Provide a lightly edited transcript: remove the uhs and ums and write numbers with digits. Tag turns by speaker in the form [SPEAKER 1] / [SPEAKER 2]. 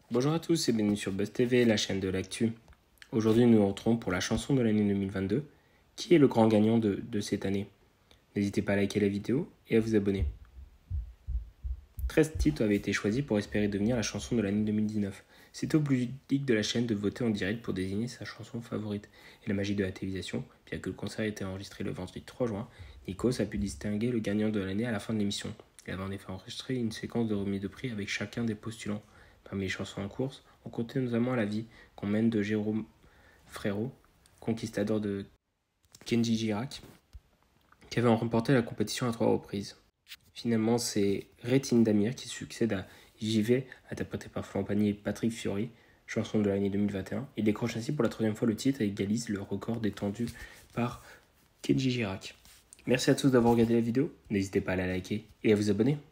[SPEAKER 1] Bonjour à tous et bienvenue sur Buzz TV, la chaîne de l'actu. Aujourd'hui, nous nous retrouvons pour la chanson de l'année 2022. Qui est le grand gagnant de cette année? N'hésitez pas à liker la vidéo et à vous abonner. 13 titres avaient été choisis pour espérer devenir la chanson de l'année 2019. C'était au public de la chaîne de voter en direct pour désigner sa chanson favorite. Et la magie de la télévision, bien que le concert ait été enregistré le vendredi 3 juin, Nikos a pu distinguer le gagnant de l'année à la fin de l'émission. Il avait en effet enregistré une séquence de remise de prix avec chacun des postulants. Parmi les chansons en course, on comptait notamment La vie qu'on mène de Jérôme Frérot, conquistador de Kenji Girac, qui avait remporté la compétition à 3 reprises. Finalement, c'est Rétine Damir qui succède à J'y vais, interprété par Florent Pagny et Patrick Fiori, chanson de l'année 2021. Il décroche ainsi pour la troisième fois le titre et égalise le record détendu par Kenji Girac. Merci à tous d'avoir regardé la vidéo, n'hésitez pas à la liker et à vous abonner.